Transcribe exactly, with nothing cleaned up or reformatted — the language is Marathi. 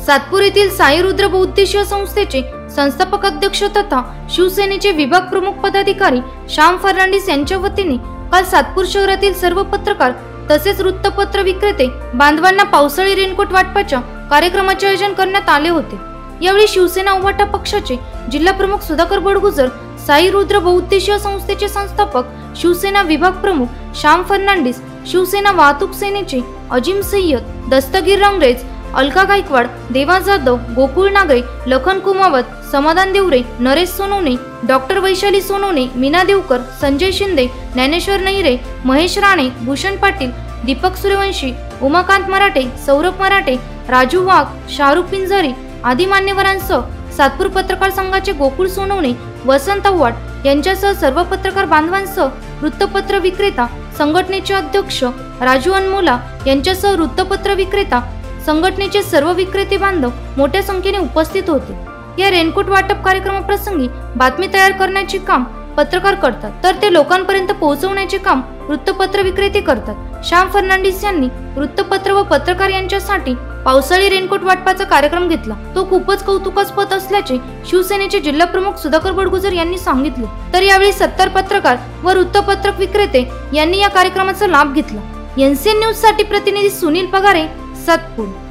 सातपूर येथील साई रुद्र बहुउद्देशीय संस्थेचे संस्थापक अध्यक्ष तथा शिवसेनेचे विभाग प्रमुख पदाधिकारी श्याम फर्नांडिस यांच्या वतीने काल सातपूर शहरातील सर्व पत्रकार तसेच वृत्तपत्र विक्रेते बांधवांना पावसाळी रेनकोट वाटपाच्या कार्यक्रमाचे आयोजन करण्यात आले होते। यावेळी शिवसेना उभाटा पक्षाचे जिल्हा प्रमुख सुधाकर बडगुजर, साई रुद्र बहुउद्देशीय संस्थेचे संस्थापक शिवसेना विभाग प्रमुख श्याम फर्नांडिस, शिवसेना वाहतूक सेनेचे अजिम सय्यद, दस्तगीर रंगरेज, अलका गायकवाड, देवा जाधव, गोकुळ नागरे, लखन कुमावत, समाधान देवरे, नरेश सोनवणे, डॉक्टर वैशाली सोनवणे, मीना देवकर, संजय शिंदे, ज्ञानेश्वर नहिरे, महेश राणे, भूषण पाटील, दीपक सूर्यवंशी, उमाकांत मराठे, सौरभ मराठे, राजू वाघ, शाहरुख पिंजारी आदी मान्यवरांसह सातपूर पत्रकार संघाचे गोकुळ सोनवणे, वसंत आव्हाड यांच्यासह सर्व पत्रकार बांधवांसह वृत्तपत्र विक्रेता संघटनेचे अध्यक्ष राजू अनमोला यांच्यासह वृत्तपत्र विक्रेता संघटनेचे सर्व विक्रेते बांधव मोठ्या संख्येने उपस्थित होते। या रेनकोट वाटप कार्यक्रमाप्रसंगी बातमी तयार करण्याचे काम पत्रकार करतात, तर ते लोकांपर्यंत पोहोचवण्याचे काम वृत्तपत्र विक्रेते करतात। श्याम फर्नांडिस यांनी वृत्तपत्र व पत्रकार यांच्यासाठी पावसाळी रेनकोट वाटपाचा कार्यक्रम घेतला, तो खूपच कौतुकास्पद असल्याचे शिवसेनेचे जिल्हा प्रमुख सुधाकर बडगुजर यांनी सांगितले। तर यावेळी सत्तर पत्रकार व वृत्तपत्रक विक्रेते यांनी या कार्यक्रमाचा लाभ घेतला। एनसीएन न्यूज साठी प्रतिनिधी सुनील पगारे, सातपूर।